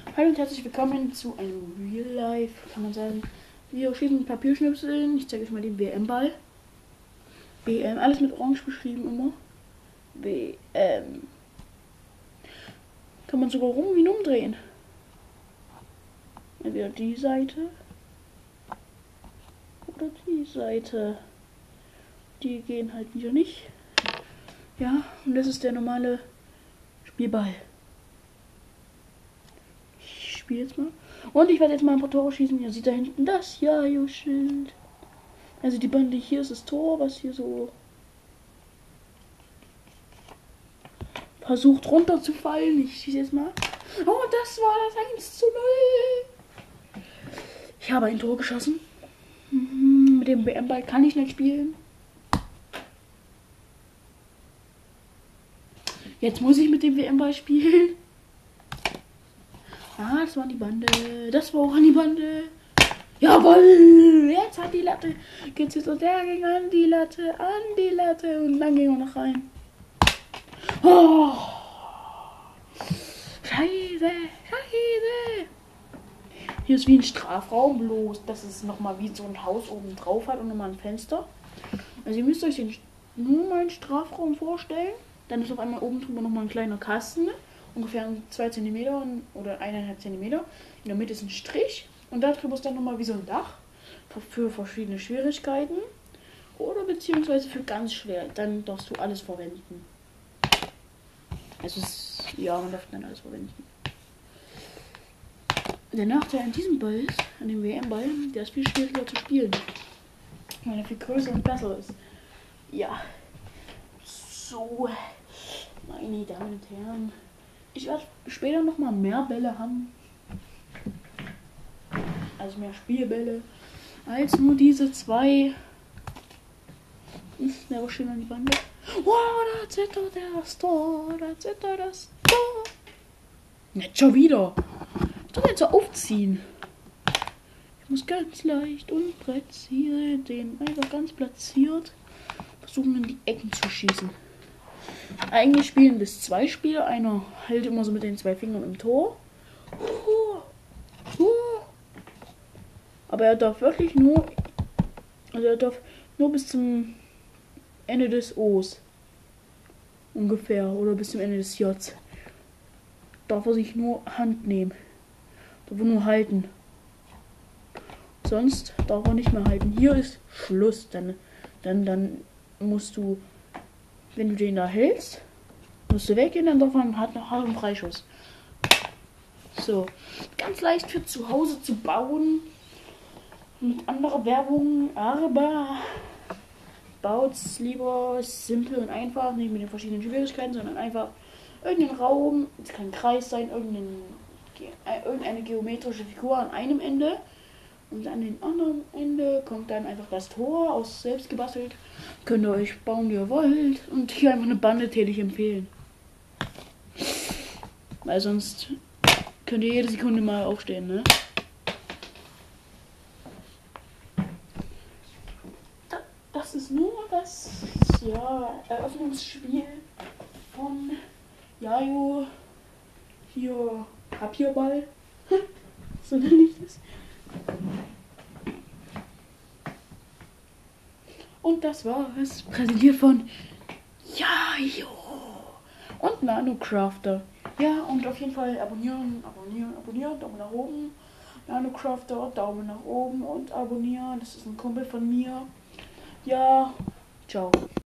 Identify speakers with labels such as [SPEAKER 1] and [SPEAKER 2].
[SPEAKER 1] Hallo und herzlich willkommen zu einem Real Life, kann man sagen. Wir schießen mit Papierschnipseln. Ich zeige euch mal den WM-Ball. WM, alles mit Orange beschrieben immer. WM. Kann man sogar rum wie umdrehen. Entweder die Seite oder die Seite. Die gehen halt wieder nicht. Ja, und das ist der normale Spielball. Ich spiele jetzt mal. Und ich werde jetzt mal ein paar Tore schießen. Ihr seht da hinten das Jajo-Schild. Also die Bande hier ist das Tor, was hier so versucht runterzufallen. Ich schieße jetzt mal. Oh, das war das 1:0. Ich habe ein Tor geschossen. Mit dem WM-Ball kann ich nicht spielen. Jetzt muss ich mit dem WM-Ball spielen. Ah, das war an die Bande. Das war auch an die Bande. Jawohl! Jetzt hat die Latte. Geht's jetzt und der ging an die Latte. Und dann ging er noch rein. Oh! Scheiße! Hier ist wie ein Strafraum, bloß dass es nochmal wie so ein Haus oben drauf hat und nochmal ein Fenster. Also ihr müsst euch nur mal einen Strafraum vorstellen. Dann ist auf einmal oben drüber nochmal ein kleiner Kasten. Ungefähr 2 cm oder 1,5 cm. In der Mitte ist ein Strich. Und da drüber ist dann nochmal wie so ein Dach. Für verschiedene Schwierigkeiten. Oder beziehungsweise für ganz schwer. Dann darfst du alles verwenden. Also ja, man darf dann alles verwenden. Der Nachteil an diesem Ball ist, an dem WM-Ball, der ist viel schwieriger zu spielen. Weil er viel größer und besser ist. Ja. So. Meine Damen und Herren. Ich werde später nochmal mehr Bälle haben. Also mehr Spielbälle. Als nur diese 2. Der war schön an die Bande. Wow, da zittert das Tor. Nicht schon wieder. Ich muss jetzt so aufziehen. Ich muss ganz leicht und präzise den einfach ganz platziert versuchen, in die Ecken zu schießen. Eigentlich spielen bis 2 Spieler. Einer hält immer so mit den 2 Fingern im Tor. Aber er darf wirklich nur. Also er darf nur bis zum Ende des O's. Ungefähr. Oder bis zum Ende des J's. Darf er sich nur Hand nehmen. Darf er nur halten. Sonst darf er nicht mehr halten. Hier ist Schluss. Dann musst du, wenn du den da hältst, musst du weggehen, dann darf man hat noch einen Freischuss. So. Ganz leicht für zu Hause zu bauen. Mit anderer Werbung, aber baut's lieber simpel und einfach, nicht mit den verschiedenen Schwierigkeiten, sondern einfach irgendeinen Raum, es kann ein Kreis sein, irgendeine geometrische Figur an einem Ende und an dem anderen Ende kommt dann einfach das Tor aus selbst gebastelt. Könnt ihr euch bauen, wie ihr wollt, und hier einfach eine Bande täte ich empfehlen. Weil sonst könnt ihr jede Sekunde mal aufstehen, ne? Das ist nur das Eröffnungsspiel von Jajo. Hier Papierball. So nenne ich das. Und das war es. Präsentiert von Jajo und Nanocrafter. Ja, und auf jeden Fall abonnieren. Daumen nach oben. Nanocrafter, Daumen nach oben und abonnieren. Das ist ein Kumpel von mir. Ja, ciao.